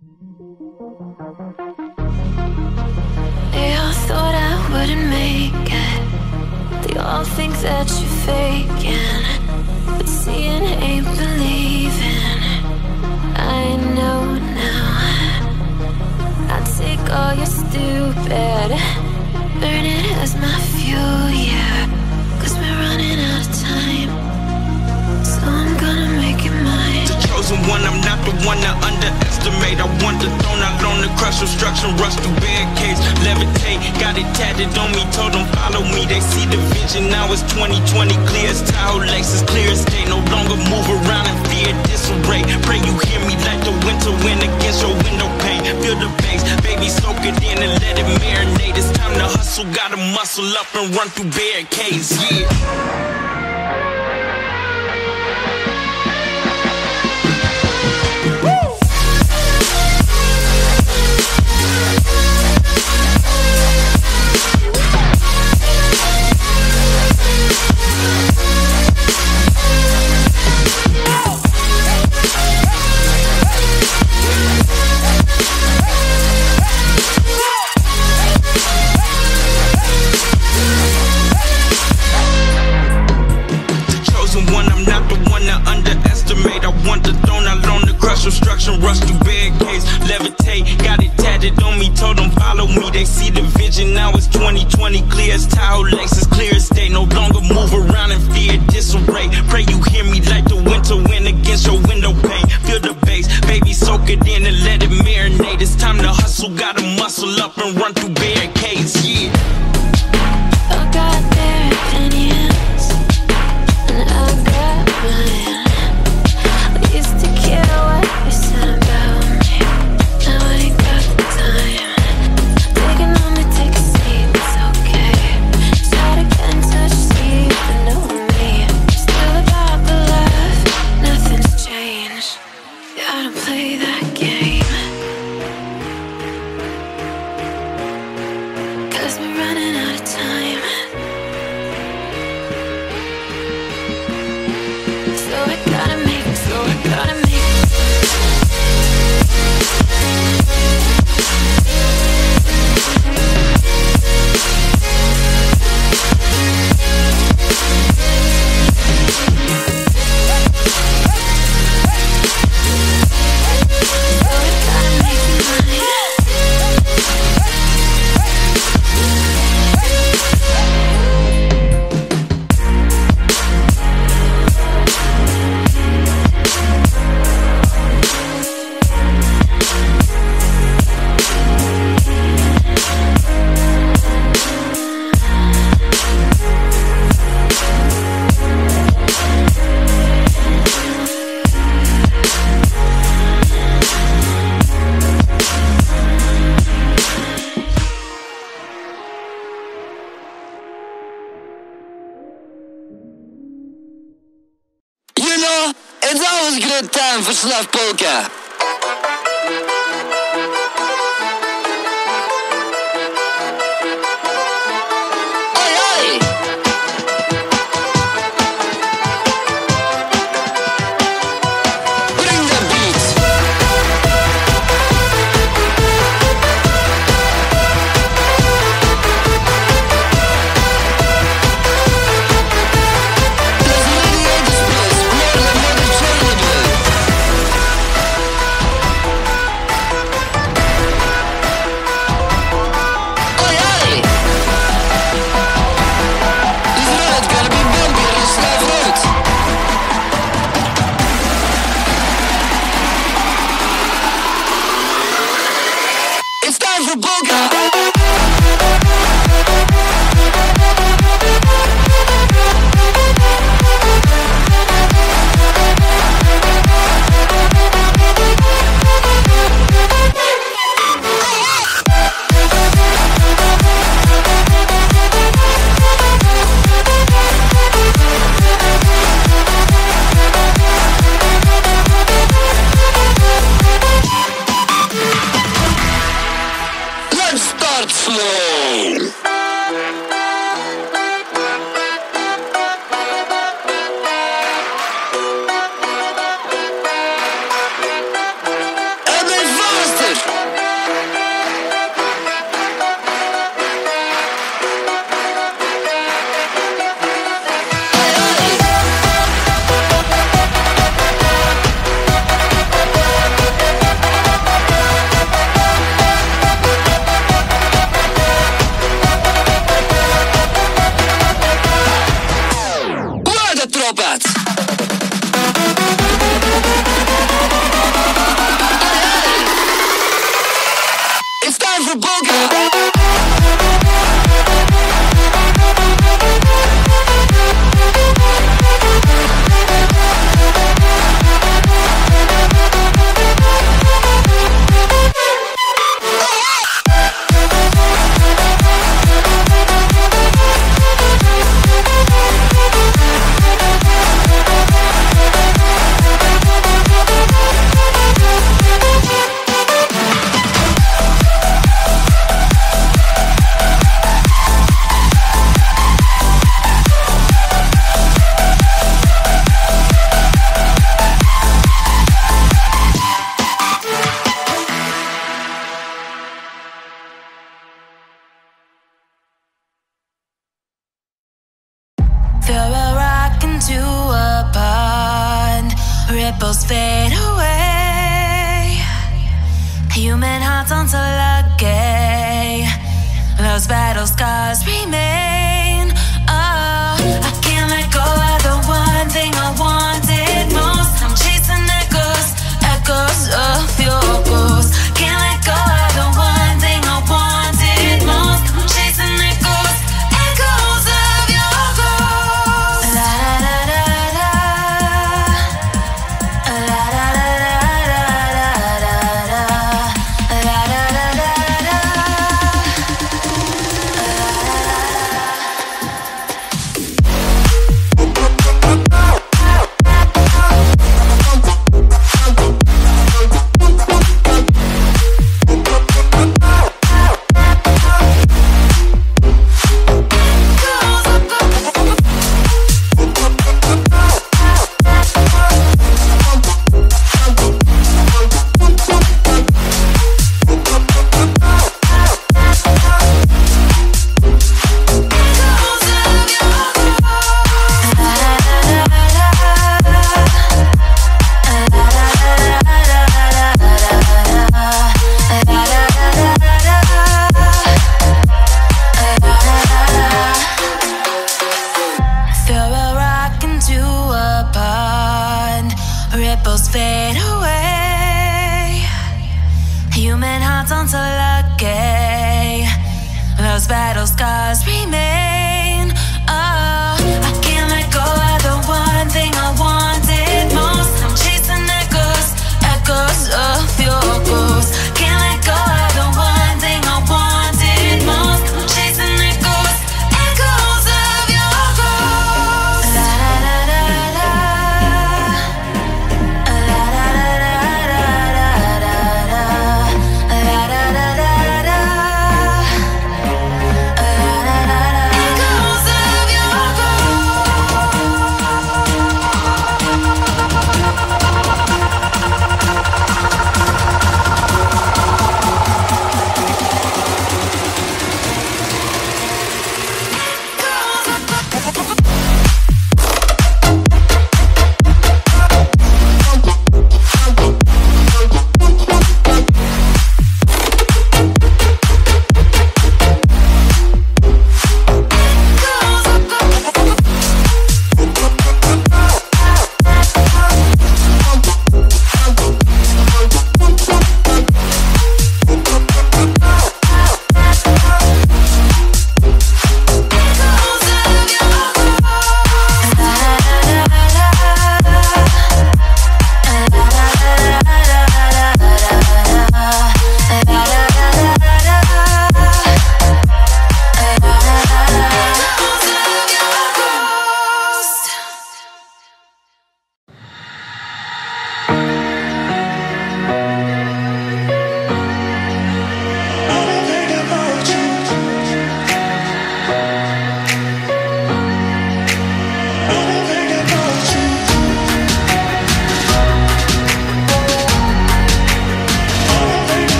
They all thought I wouldn't make it. They all think that you're faking, but seeing ain't believing. I know now. I take all your stupid, burn it as my fuel, yeah. 'Cause we're running out of time, so I'm gonna make it mine. The chosen one, I'm not the one to underestimate. I want the throne, I learned to crush obstruction, rush through barricades, levitate. Got it tatted on me, told them follow me. They see the vision, now it's 2020, clear as Tahoe laces, clear as day. No longer move around in fear, disarray. Pray you hear me like the winter wind against your window pane. Feel the bass, baby, soak it in and let it marinate. It's time to hustle, gotta muscle up and run through barricades, yeah. Obstruction, rush through barricades, levitate. Got it tatted on me, told them follow me. They see the vision, now it's 2020, clear as Tahoe laces, clear as day. No longer move around in fear, disarray. Pray you hear me like the winter wind against your window pane. Feel the bass, baby, soak it in and let it marinate. It's time to hustle, gotta muscle up and run through barricades, yeah. I got their opinions, and I got mine. I used to care what you said about me. Now I ain't got the time. Taking on to take a seat, it's okay. Try to get in touch, see if you know me. Still about the love, nothing's changed. Gotta play that game, 'cause we're running out of time. So I gotta make it, so I gotta make it. It's always a good time for Slav Polka. Oi, oi! Bring the beat. hearts aren't so lucky. Those battle scars remain. Oh, I can't let go of the one thing I wanted most. I'm chasing echoes, echoes of your ghost. Can't let go of the one thing I wanted most. I'm chasing echoes, echoes of your ghost. La da da da da, la da da da da da, la da da da da. Throw a rock into a pond, ripples fade away. Human hearts aren't so lucky. Those battle scars remain.